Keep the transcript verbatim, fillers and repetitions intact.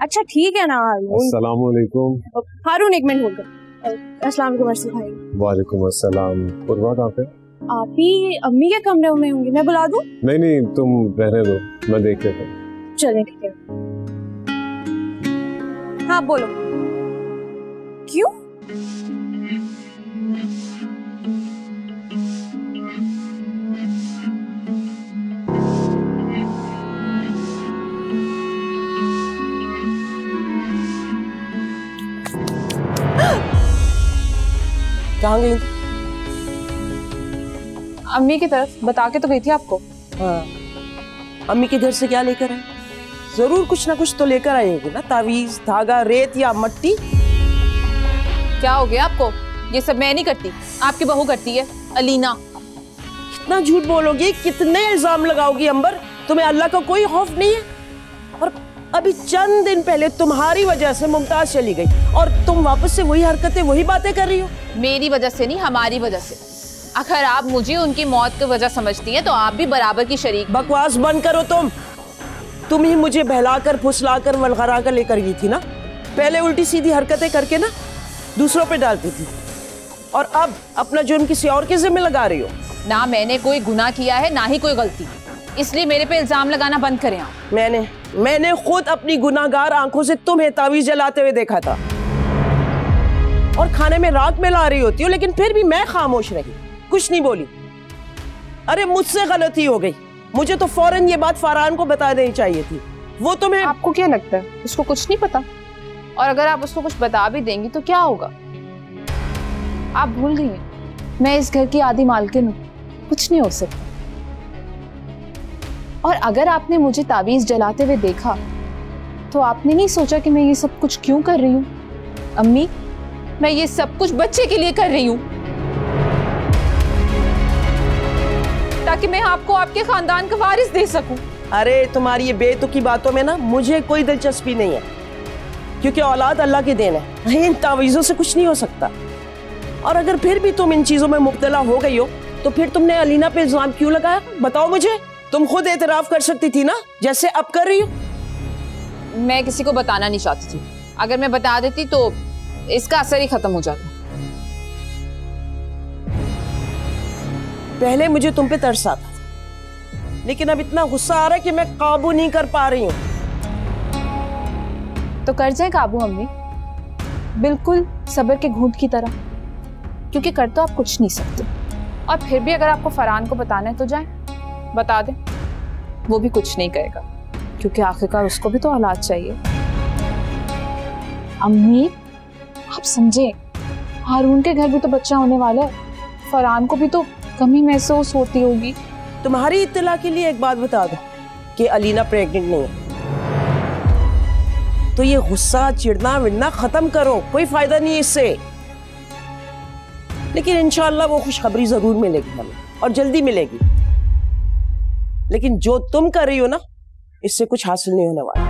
अच्छा ठीक है ना हारून। अस्सलाम वालेकुम। हारून एक मिनट होल्ड कर। अस्सलाम वालेकुम अर्सी भाई। वालेकुम अस्सलाम। पूर्वा कहाँ पे? आप ही अम्मी के कमरे में होंगे, मैं बुला दूं? नहीं नहीं तुम रहने दो, मैं देख लेता हूँ। चले ठीक है। हाँ बोलो। क्यों? कहाँ गई? अम्मी की तरफ, बता के तो गई थी आपको। हाँ, अम्मी के घर से क्या लेकर आए? जरूर कुछ ना कुछ तो लेकर आई होगी ना, तावीज, धागा, रेत या मट्टी। क्या हो गया आपको? ये सब मैं नहीं करती, आपकी बहू करती है, अलीना। कितना झूठ बोलोगी, कितने इल्जाम लगाओगी अंबर? तुम्हें अल्लाह का कोई खौफ नहीं है? और अभी चंद दिन पहले तुम्हारी वजह से मुमताज चली गई और तुम वापस से वही हरकतें, वही बातें कर रही हो। मेरी वजह से नहीं, हमारी वजह से। अगर आप मुझे उनकी मौत की वजह समझती हैं तो आप भी बराबर की शरीक। बकवास बंद करो तुम। तुम ही मुझे बहलाकर, फुसलाकर, वलगरा कर लेकर गई थी ना। पहले उल्टी सीधी हरकतें करके ना दूसरों पे डालती थी, और अब अपना जुर्म किसी और के जिम्मे लगा रही हो। ना मैंने कोई गुनाह किया है, ना ही कोई गलती, इसलिए मेरे पे इल्जाम लगाना बंद करें आप। मैंने मैंने खुद अपनी गुनाहगार आंखों से तुम्हें तावीज जलाते हुए देखा था, और खाने में राख मिला रही होती हो, लेकिन फिर भी मैं खामोश रही, कुछ नहीं बोली। अरे मुझसे गलती हो गई, मुझे तो फौरन ये बात फरहान को बता देनी चाहिए थी। वो तुम्हें, आपको क्या लगता है उसको कुछ नहीं पता? और अगर आप उसको कुछ बता भी देंगी तो क्या होगा? आप भूल गई हैं मैं इस घर की आधी मालकिन हूँ, कुछ नहीं हो सकता। और अगर आपने मुझे ताबीज जलाते हुए देखा तो आपने नहीं सोचा कि मैं ये सब कुछ क्यों कर रही हूँ? अम्मी, मैं ये सब कुछ बच्चे के लिए कर रही हूँ, ताकि मैं आपको आपके खानदान का वारिस दे सकूं। अरे तुम्हारी ये बेतुकी बातों में ना मुझे कोई दिलचस्पी नहीं है, क्योंकि औलाद अल्लाह की देन है, इन तावीज़ों से कुछ नहीं हो सकता। और अगर फिर भी तुम इन चीजों में मुब्तला हो गई हो तो फिर तुमने अलीना पे इल्जाम क्यों लगाया? बताओ मुझे। तुम खुद एतराफ कर सकती थी ना, जैसे अब कर रही हो। मैं किसी को बताना नहीं चाहती थी, अगर मैं बता देती तो इसका असर ही खत्म हो जाता। पहले मुझे तुम पे तरस आता था, लेकिन अब इतना गुस्सा आ रहा है कि मैं काबू नहीं कर पा रही हूँ। तो कर जाए काबू अम्मी, बिल्कुल सब्र के घूंट की तरह, क्योंकि कर तो आप कुछ नहीं सकते। और फिर भी अगर आपको फरहान को बताना है तो जाए, बता दें, वो भी कुछ नहीं कहेगा, क्योंकि आखिरकार उसको भी तो औलाद चाहिए। अम्मी आप समझे, हारून के घर भी तो बच्चा होने वाला है, फरहान को भी तो कमी महसूस होती होगी। तुम्हारी इत्तला के लिए एक बात बता दो कि अलीना प्रेग्नेंट नहीं है, तो ये गुस्सा, चिढ़ना विड़ना खत्म करो, कोई फायदा नहीं है इससे। लेकिन इंशाअल्लाह वो खुशखबरी जरूर मिलेगी हमें, और जल्दी मिलेगी। लेकिन जो तुम कर रही हो ना, इससे कुछ हासिल नहीं होने वाला।